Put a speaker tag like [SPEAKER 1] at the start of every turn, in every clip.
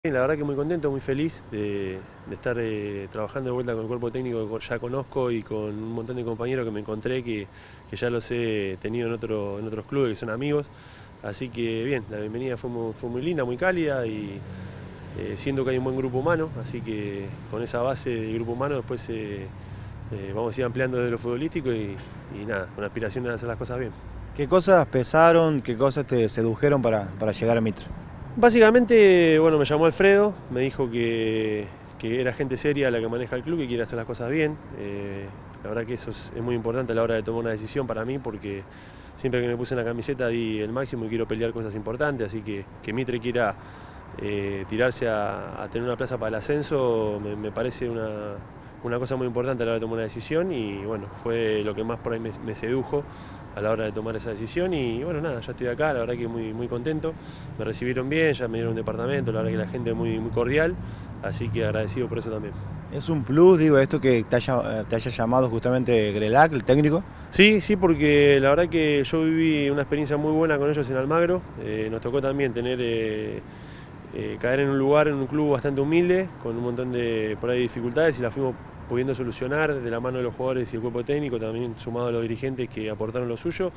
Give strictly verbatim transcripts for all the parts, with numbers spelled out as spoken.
[SPEAKER 1] La verdad que muy contento, muy feliz de, de estar eh, trabajando de vuelta con el cuerpo técnico que ya conozco y con un montón de compañeros que me encontré que, que ya los he tenido en, otro, en otros clubes que son amigos. Así que bien, la bienvenida fue muy, fue muy linda, muy cálida y eh, siento que hay un buen grupo humano, así que con esa base del grupo humano después eh, eh, vamos a ir ampliando desde lo futbolístico y, y nada, con aspiración de hacer las cosas bien.
[SPEAKER 2] ¿Qué cosas pesaron, qué cosas te sedujeron para, para llegar a Mitre?
[SPEAKER 1] Básicamente, bueno, me llamó Alfredo, me dijo que, que era gente seria la que maneja el club, que quiere hacer las cosas bien. Eh, la verdad que eso es, es muy importante a la hora de tomar una decisión para mí, porque siempre que me puse en la camiseta di el máximo y quiero pelear cosas importantes, así que que Mitre quiera eh, tirarse a, a tener una plaza para el ascenso me, me parece una, una cosa muy importante a la hora de tomar una decisión y bueno, fue lo que más por ahí me, me sedujo a la hora de tomar esa decisión y bueno, nada, ya estoy acá, la verdad que muy, muy contento, me recibieron bien, ya me dieron un departamento, la verdad que la gente es muy, muy cordial, así que agradecido por eso también.
[SPEAKER 2] ¿Es un plus, digo, esto que te haya, te haya llamado justamente Grelac, el técnico?
[SPEAKER 1] Sí, sí, porque la verdad que yo viví una experiencia muy buena con ellos en Almagro, eh, nos tocó también tener... Eh, Eh, caer en un lugar, en un club bastante humilde, con un montón de por ahí dificultades y la fuimos pudiendo solucionar de la mano de los jugadores y el cuerpo técnico, también sumado a los dirigentes que aportaron lo suyo.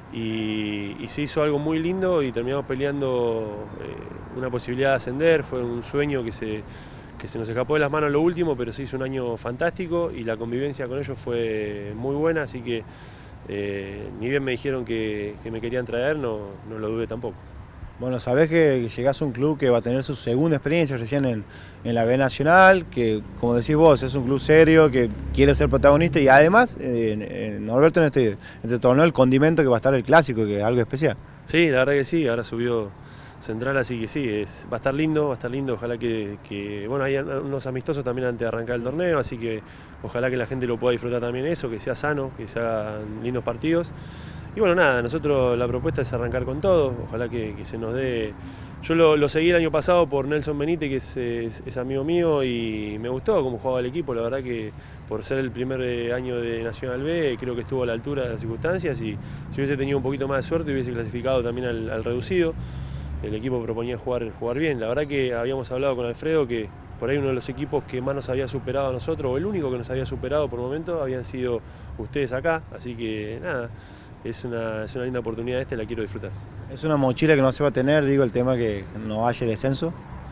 [SPEAKER 1] Y, y se hizo algo muy lindo y terminamos peleando eh, una posibilidad de ascender, fue un sueño que se, que se nos escapó de las manos lo último, pero se hizo un año fantástico y la convivencia con ellos fue muy buena, así que eh, ni bien me dijeron que, que me querían traer, no, no lo dudé tampoco.
[SPEAKER 2] Bueno, sabés que llegás a un club que va a tener su segunda experiencia recién en, en la B Nacional, que como decís vos, es un club serio, que quiere ser protagonista y además, eh, Norberto, en este, en este torneo el condimento que va a estar el clásico, que es algo especial.
[SPEAKER 1] Sí, la verdad que sí, ahora subió Central, así que sí, es, va a estar lindo, va a estar lindo, ojalá que, que, bueno, hay unos amistosos también antes de arrancar el torneo, así que ojalá que la gente lo pueda disfrutar también eso, que sea sano, que se hagan lindos partidos. Y bueno, nada, nosotros la propuesta es arrancar con todo, ojalá que, que se nos dé... Yo lo, lo seguí el año pasado por Nelson Benítez, que es, es, es amigo mío y me gustó cómo jugaba el equipo, la verdad que por ser el primer año de Nacional B creo que estuvo a la altura de las circunstancias y si hubiese tenido un poquito más de suerte hubiese clasificado también al, al reducido. El equipo proponía jugar, jugar bien, la verdad que habíamos hablado con Alfredo que por ahí uno de los equipos que más nos había superado a nosotros, o el único que nos había superado por el momento, habían sido ustedes acá, así que nada, es una, es una linda oportunidad esta y la quiero disfrutar.
[SPEAKER 2] Es una mochila que no se va a tener, digo, el tema que no haya descenso.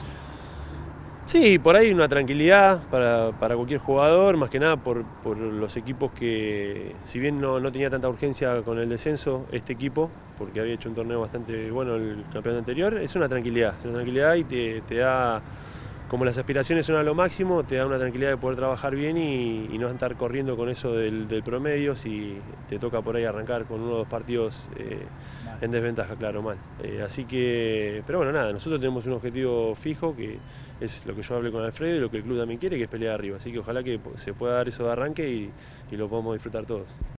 [SPEAKER 1] Sí, por ahí una tranquilidad para, para cualquier jugador, más que nada por, por los equipos que, si bien no, no tenía tanta urgencia con el descenso, este equipo, porque había hecho un torneo bastante bueno el campeonato anterior, es una tranquilidad, es una tranquilidad y te, te da, como las aspiraciones son a lo máximo, te da una tranquilidad de poder trabajar bien y, y no estar corriendo con eso del, del promedio si te toca por ahí arrancar con uno o dos partidos eh, en desventaja, claro, mal. Eh, así que, pero bueno, nada, nosotros tenemos un objetivo fijo que es lo que yo hablé con Alfredo y lo que el club también quiere, que es pelear arriba. Así que ojalá que se pueda dar eso de arranque y, y lo podamos disfrutar todos.